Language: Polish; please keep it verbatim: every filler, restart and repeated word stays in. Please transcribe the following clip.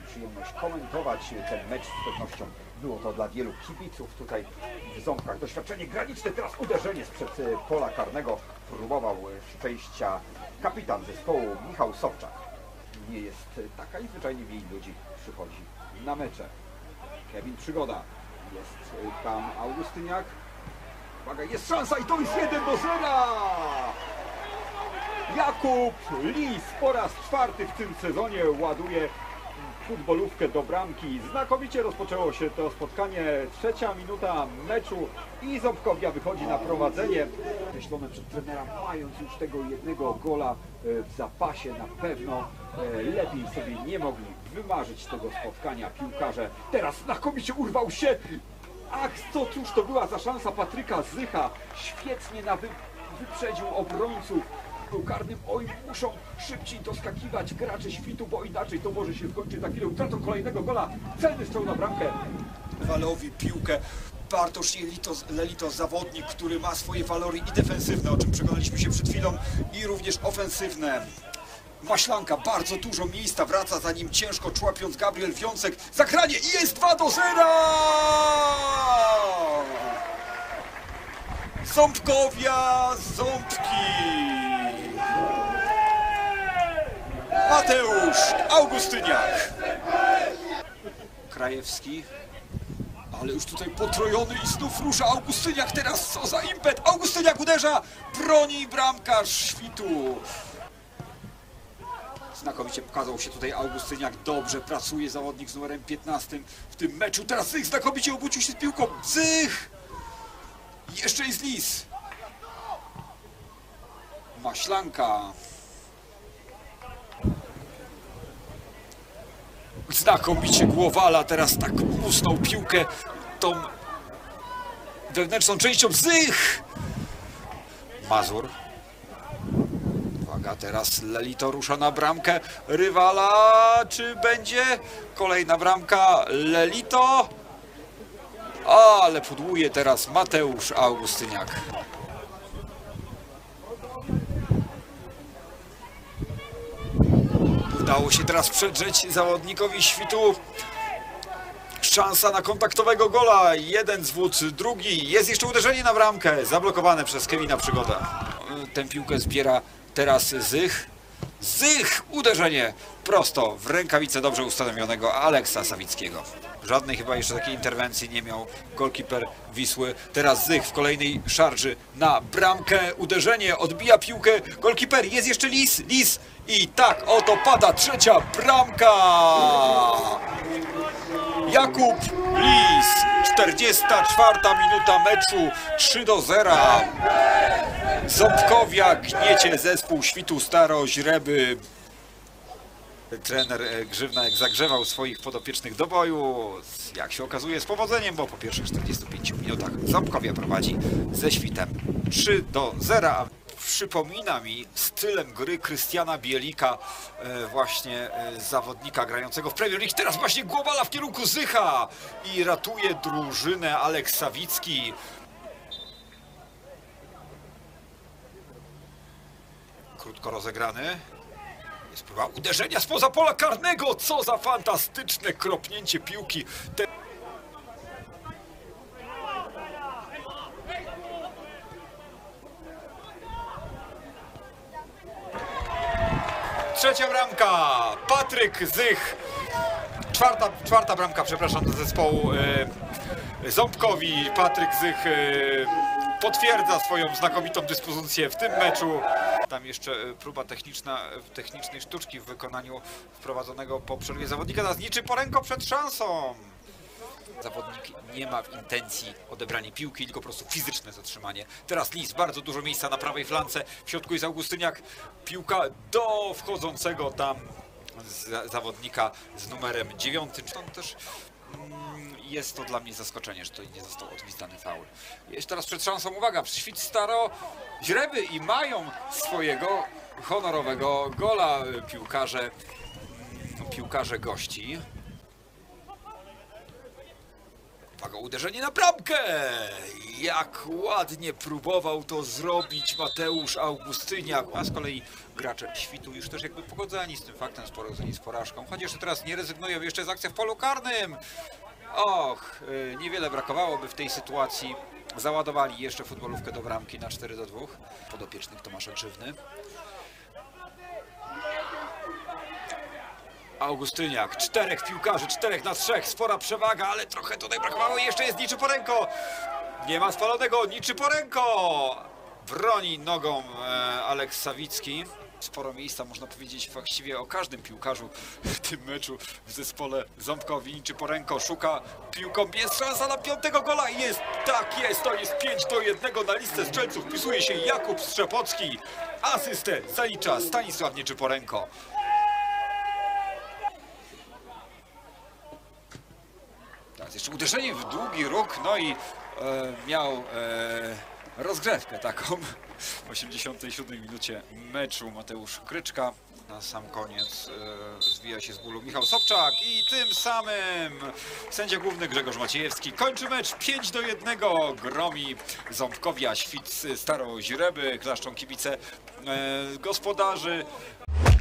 przyjemność komentować ten mecz. Z pewnością było to dla wielu kibiców tutaj w Ząbkach doświadczenie graniczne. Teraz uderzenie sprzed pola karnego. Próbował szczęścia kapitan zespołu Michał Sobczak. Nie jest taka i zwyczajnie mniej ludzi przychodzi na mecze. Kevin Przygoda. Jest tam Augustyniak. Uwaga, jest szansa i to jest jeden do zera! Jakub Lis po raz czwarty w tym sezonie ładuje futbolówkę do bramki. Znakomicie rozpoczęło się to spotkanie. Trzecia minuta meczu i Ząbkowia wychodzi na prowadzenie. Myślone przed trenera, mając już tego jednego gola w zapasie, na pewno lepiej sobie nie mogli wymarzyć tego spotkania piłkarze. Teraz znakomicie urwał się. Ach, co cóż to była za szansa Patryka Zycha. Świetnie na wy, wyprzedził obrońców w karnym. Oj, muszą szybciej doskakiwać gracze Świtu, bo inaczej to może się skończyć za chwilę utratą kolejnego gola. Celny strzał na bramkę. Walowi piłkę. Bartosz Lelitos, Lelitos, zawodnik, który ma swoje walory i defensywne, o czym przekonaliśmy się przed chwilą, i również ofensywne. Maślanka, bardzo dużo miejsca, wraca za nim ciężko człapiąc Gabriel Wiącek. Zagranie i jest dwa do zera! Ząbkowia, Ząbki. Mateusz Augustyniak. Krajewski. Ale już tutaj potrojony i znów rusza Augustyniak. Teraz co za impet. Augustyniak uderza. Broni bramkarz Świtu. Znakomicie pokazał się tutaj Augustyniak. Dobrze pracuje zawodnik z numerem piętnastym w tym meczu. Teraz Zych znakomicie obrócił się z piłką. Zych! Jeszcze jest Lis. Maślanka. Znakomicie Głowala teraz tak musnął piłkę tą wewnętrzną częścią. Zych! Mazur. Uwaga, teraz Lelito rusza na bramkę rywala. Czy będzie kolejna bramka? Lelito. Ale pudłuje teraz Mateusz Augustyniak. Udało się teraz przedrzeć zawodnikowi Świtu. Szansa na kontaktowego gola. Jeden zwód, drugi. Jest jeszcze uderzenie na bramkę. Zablokowane przez Kevina Przygodę. Tę piłkę zbiera teraz Zych. Zych! Uderzenie prosto w rękawicę dobrze ustanowionego Aleksa Sawickiego. Żadnej chyba jeszcze takiej interwencji nie miał golkiper Wisły. Teraz Zych w kolejnej szarży na bramkę. Uderzenie, odbija piłkę. Golkiper, jest jeszcze Lis. Lis i tak oto pada trzecia bramka. Jakub Lis. czterdziesta czwarta minuta meczu. trzy do zera. Ząbkowia gniecie zespół Świtu Staroźreby. Trener Grzywna jak zagrzewał swoich podopiecznych do boju, jak się okazuje z powodzeniem, bo po pierwszych czterdziestu pięciu minutach Ząbkowia prowadzi ze Świtem trzy do zera. Przypomina mi stylem gry Krystiana Bielika, właśnie zawodnika grającego w Premier League. Teraz właśnie Głowala w kierunku Zycha i ratuje drużynę Aleks Sawicki. Krótko rozegrany. Jest próba uderzenia spoza pola karnego. Co za fantastyczne kropnięcie piłki. Te... Trzecia bramka. Patryk Zych. Czwarta, czwarta bramka, przepraszam, do zespołu e, Ząbkowi. Patryk Zych e, potwierdza swoją znakomitą dyspozycję w tym meczu. Tam jeszcze próba techniczna, technicznej sztuczki w wykonaniu wprowadzonego po przerwie zawodnika. Nas niczy poręko przed szansą. Zawodnik nie ma w intencji odebrania piłki, tylko po prostu fizyczne zatrzymanie. Teraz Lis, bardzo dużo miejsca na prawej flance. W środku jest Augustyniak. Piłka do wchodzącego tam z, zawodnika z numerem dziewiątym. Stąd też mm, jest to dla mnie zaskoczenie, że to nie został odgwizdany faul. Jest teraz przed szansą, uwaga, Świt Staroźreby i mają swojego honorowego gola piłkarze, piłkarze gości. Uwaga, uderzenie na bramkę! Jak ładnie próbował to zrobić Mateusz Augustyniak. A z kolei gracze Świtu już też jakby pogodzeni z tym faktem, sporodzeni z porażką. Chociaż teraz nie rezygnują, jeszcze jest akcja w polu karnym. Och, yy, niewiele brakowałoby w tej sytuacji. Załadowali jeszcze futbolówkę do bramki na cztery do dwóch. Podopiecznych Tomasza Grzywny. Augustyniak, czterech piłkarzy, czterech na trzech, spora przewaga, ale trochę tutaj brakowało i jeszcze jest Niczyporenko. Nie ma spalonego, Niczyporenko! Broni nogą e, Aleks Sawicki. Sporo miejsca, można powiedzieć, właściwie o każdym piłkarzu w tym meczu w zespole Ząbkowi. Niczyporenko szuka piłką, jest szansa na piątego gola i jest, tak jest, to jest pięć do jednego na listę strzelców. Wpisuje się Jakub Strzepocki, asystę zalicza Stanisław Niczyporenko. Teraz jeszcze uderzenie w długi róg, no i e, miał e, rozgrzewkę taką w osiemdziesiątej siódmej minucie meczu Mateusz Kryczka. Na sam koniec e, zwija się z bólu Michał Sobczak i tym samym sędzia główny Grzegorz Maciejewski kończy mecz pięć do jednego. Gromi Ząbkowia Świt Staroźreby, klaszczą kibice e, gospodarzy.